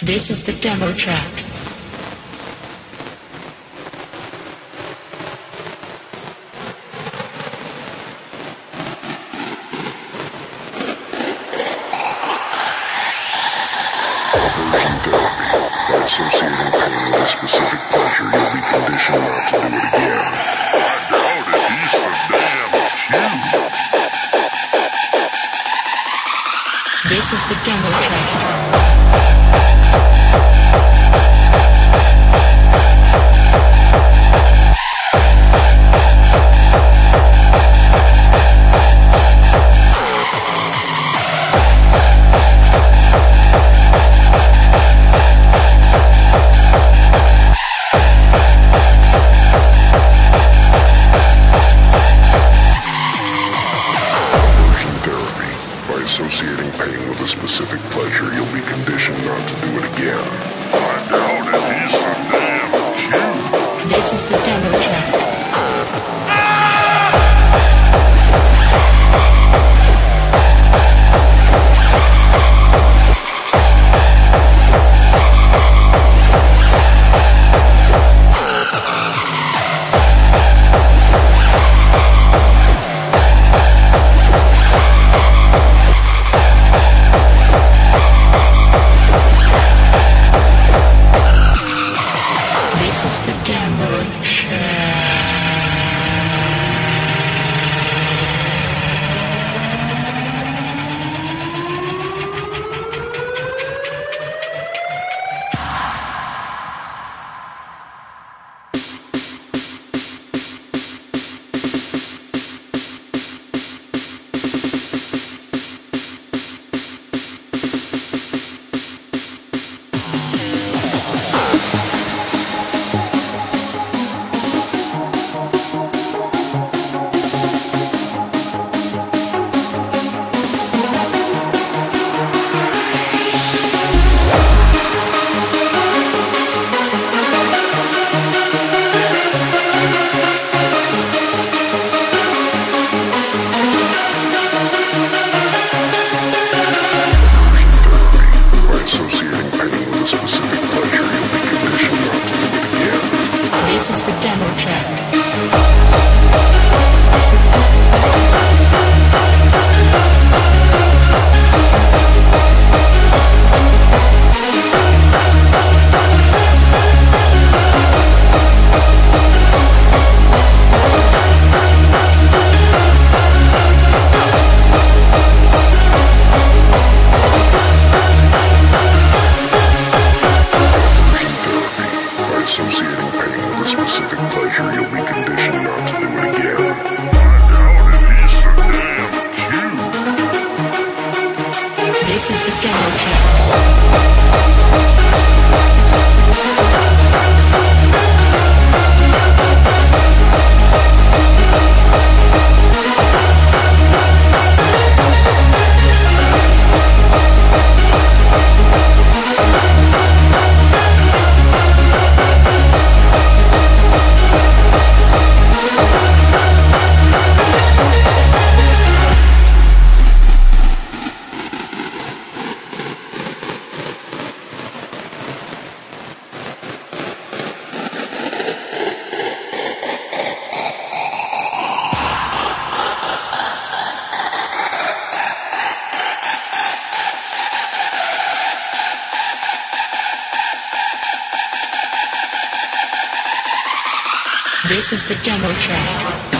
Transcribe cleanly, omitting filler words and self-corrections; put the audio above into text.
This is the demo track. This is the demo track. Associating pain with a specific pleasure, you'll be conditioned not to do it again. I doubt it, he's so damn cute. This is the demo track. This is the demo track. This is the demo track. This is the demo track. This is the demo track.